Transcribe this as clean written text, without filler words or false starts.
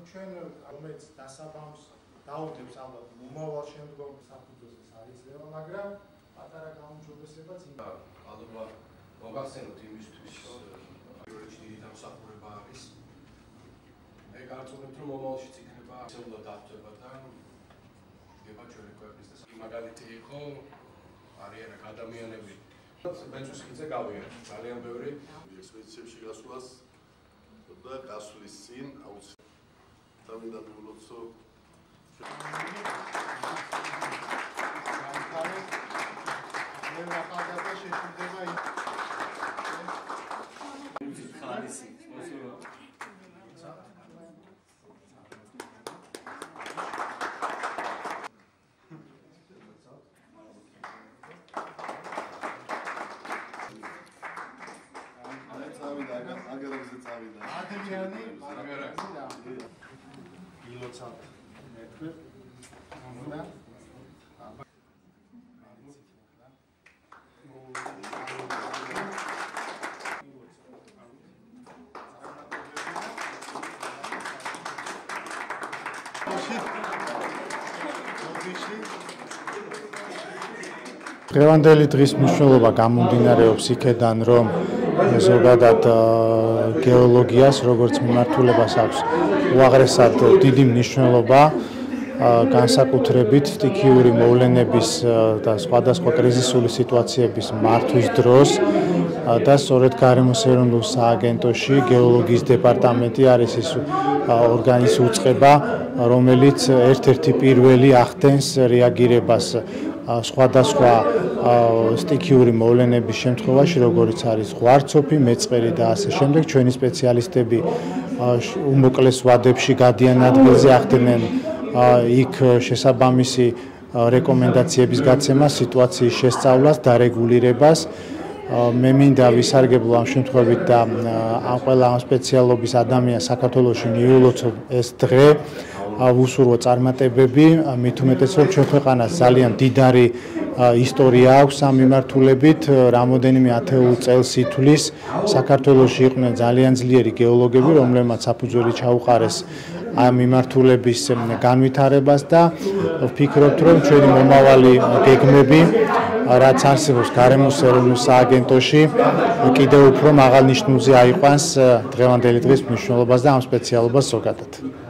ჩვენ რომელიც დასაბამს დაუდევს ალბათ მომავალ შემდგომ საფუძველს არ იძლევა, მაგრამ პატარა გაუმჯობესებაც ალბათ მოგახსენოთ იმისთვის პირველი დიდი დამსახურება არის მე გაწუხებთ რომ მომავალშიც იქნება შეუძლო დაწება და იქნება ჩვენი ქვეყნის და მაგალითი იყო არიან ადამიანები ბენწვის ხიდზე გავიან ძალიან ბევრი ექსპედიციებში გასვლას და გასვლის წინ თავიდან მიულოცო დღევანდელი დღის მნიშვნელობა გამომდინარეობს იქედან, რომ ზოგადად გეოლოგიას, როგორც მიმართულებას აქვს უაღრესად დიდი მნიშვნელობა, განსაკუთრებით სტიქიური მოვლენების და სხვადასხვა კრიზისული სიტუაციების მართვის დროს და სწორედ გარემოს ეროვნულ სააგენტოში გეოლოგიის დეპარტამენტი არის ის ორგანის უწყება, რომელიც ერთ-ერთი პირველი ახდენს რეაგირებას სხვადასხვა სტიქიური მოვლენების შემთხვევაში, როგორიც არის ღვარცოფი, მეწყერი და ასე შემდეგ. ჩვენი სპეციალისტები უმოკლეს ვადებში გადიან ადგილზე, ახდენენ იქ შესაბამისი რეკომენდაციების გაცემას, სიტუაციის შესწავლას, დარეგულირებას. მე მინდა ვისარგებლო ამ შემთხვევით და ამ ყველა ამ სპეციალობის ადამიანს საქართველოში მიულოცო ეს დღე. ვუსურვო წარმატებები, მით უმეტეს რომ ჩვენ ქვეყანას ძალიან დიდარი ისტორია აქვს ამ მიმართულებით, რამოდენიმე ათეულ წელს ითვლის საქართველოში იყვნენ ძალიან ძლიერი გეოლოგები, რომლებმაც საფუძველი ჩაუყარეს ამ მიმართულების განვითარებას და ვფიქრობთ, რომ ჩვენი მომავალი გეგმები, რაც არსებობს გარემოს ეროვნულ სააგენტოში, კიდევ უფრო მაღალ ნიშნულზე აიყვანს დღევანდელი დღის მნიშვნელობას და ამ სპეციალობას ზოგადად.